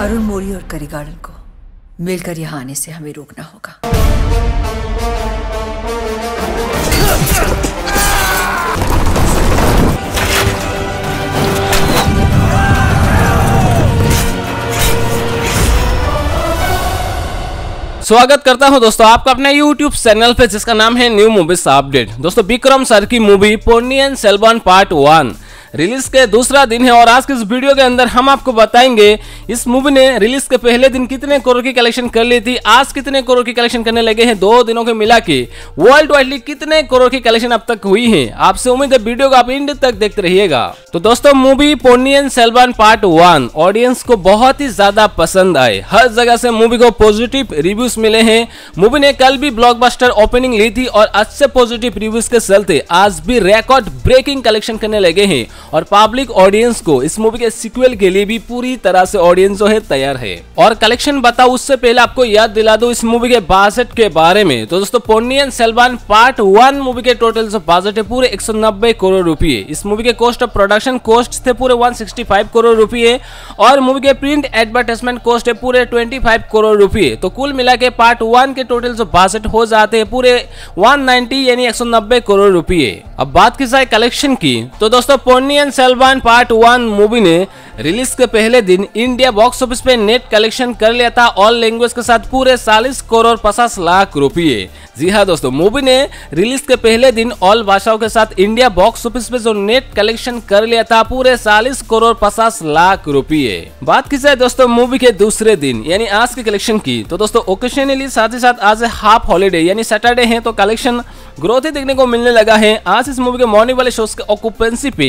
अरुण मोरी और करी गार्डन को मिलकर यहाँ आने से हमें रोकना होगा। स्वागत करता हूं दोस्तों आपका अपने YouTube चैनल पे जिसका नाम है न्यू मूवीज अपडेट। दोस्तों विक्रम सर की movie Ponniyin Selvan part 1 release के दूसरा दिन है और आज के इस वीडियो के अंदर हम आपको बताएंगे इस मूवी ने रिलीज के पहले दिन कितने करोड़ की कलेक्शन कर ली थी, आज कितने करोड़ की कलेक्शन करने लगे हैं, 2 दिनों के मिला के वर्ल्ड वाइडली कितने करोड़ की कलेक्शन अब तक हुई है। आपसे उम्मीद है वीडियो को आप एंड तक देखते रहिएगा। तो दोस्तों movie Ponniyin Selvan part 1 audience को बहुत ही ज्यादा पसंद आए, हर जगह से मूवी को पॉजिटिव रिव्यूज मिले हैं। मूवी ने कल भी ब्लॉकबस्टर ओपनिंग ली थी और अच्छे पॉजिटिव रिव्यूज के चलते आज भी रिकॉर्ड ब्रेकिंग कलेक्शन करने लगे हैं और पब्लिक ऑडियंस को इस मूवी के सीक्वल के लिए भी पूरी तरह से ऑडियंस जो है तैयार है। और कलेक्शन बताओ उससे पहले आपको याद दिला दो इस मूवी के बजट के बारे में। तो दोस्तों पोन्नियिन सेल्वन पार्ट 1 मूवी के टोटल जो बजट है पूरे 190 करोड़ रुपए। इस मूवी के कॉस्ट ऑफ प्रोडक्शन कॉस्ट थे पूरे 165 करोड़ रुपए और मूवी के प्रिंट एडवर्टाइजमेंट कॉस्ट है पूरे 25 करोड़ रुपए। तो कुल मिला के पार्ट 1 के टोटल जो बजट हो जाते हैं पूरे 190 यानी 190 करोड़ रुपए। अब बात की जाए कलेक्शन की तो दोस्तों पोन्नियिन सेल्वन पार्ट 1 मूवी ने रिलीज के पहले दिन इंडिया बॉक्स ऑफिस पे नेट कलेक्शन कर लिया था ऑल लैंग्वेज के साथ पूरे 40 करोड़ 50 लाख रुपए। जी हाँ दोस्तों मूवी ने रिलीज के पहले दिन ऑल भाषाओं के साथ इंडिया बॉक्स ऑफिस पे जो नेट कलेक्शन कर लिया था पूरे 40 करोड़ 50 लाख रुपए। बात की जाए दोस्तों मूवी के दूसरे दिन यानी आज के कलेक्शन की तो दोस्तों ओकेशनली साथ ही साथ आज हाफ हॉलीडे यानी सैटरडे है तो कलेक्शन ग्रोथ ही देखने को मिलने लगा है। आज इस मूवी के मॉर्निंग वाले शोज के ऑक्यूपेंसी पे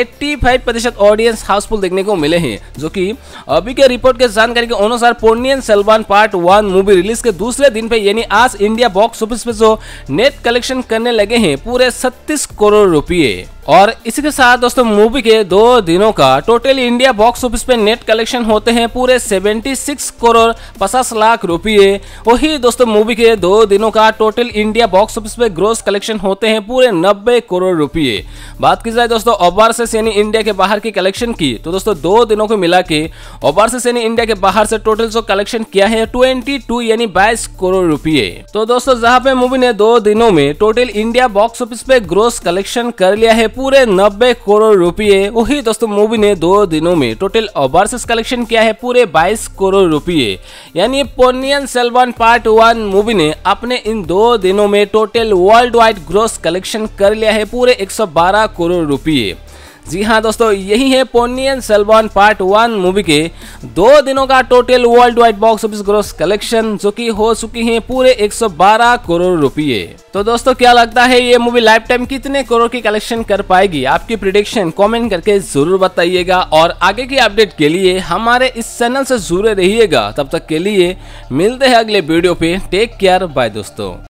85% ऑडियंस हाउसफुल देखने को मिले हैं, जो कि अभी के रिपोर्ट के जानकारी के अनुसार Ponniyin Selvan part 1 movie release के दूसरे दिन पे यानी आज इंडिया बॉक्स ऑफिस पे जो नेट कलेक्शन करने लगे हैं पूरे 36 करोड़ रुपए। और इसी के साथ दोस्तों मूवी के 2 दिनों का टोटल इंडिया बॉक्स ऑफिस पे नेट कलेक्शन होते हैं पूरे 76 करोड़ 50 लाख रुपए। वही दोस्तों मूवी के 2 दिनों का टोटल इंडिया बॉक्स ऑफिस पे ग्रोस कलेक्शन होते हैं पूरे 90 करोड़ रुपए। बात की जाए दोस्तों ओवरसीज यानी इंडिया के बाहर की कलेक्शन की तो दोस्तों 2 दिनों को मिला के ओवरसीज यानी इंडिया के बाहर से टोटल जो कलेक्शन किया है 22 यानी 22 करोड़ रुपए। तो दोस्तों जहां पे मूवी ने 2 दिनों में टोटल इंडिया बॉक्स ऑफिस पे ग्रोस कलेक्शन कर लिया है पूरे 90 करोड़ रुपए, वही दोस्तों मूवी ने 2 दिनों में टोटल ओवरसीज कलेक्शन किया है पूरे 22 करोड़ रुपए। यानी पोन्नियिन सेल्वन पार्ट 1 मूवी ने अपने इन 2 दिनों में total world wide gross collection कर लिया है पूरे 112 करोड़ रुपए। जी हाँ दोस्तों यही है पोन्नियिन सेल्वन पार्ट 1 मूवी के 2 दिनों का total world wide box office gross collection, जो कि हो चुकी है पूरे 112 करोड़ रुपए। तो दोस्तों क्या लगता है ये मूवी लाइफ टाइम कितने करोड़ की कलेक्शन कर पाएगी? आपकी प्रेडिक्शन कमेंट करके जरूर बताइएगा और आगे की अपडेट के लिए हमारे इस चैनल से जुड़े रहिएगा। तब तक के लिए मिलते हैं अगले वीडियो पे। टेक केयर, बाय दोस्तों।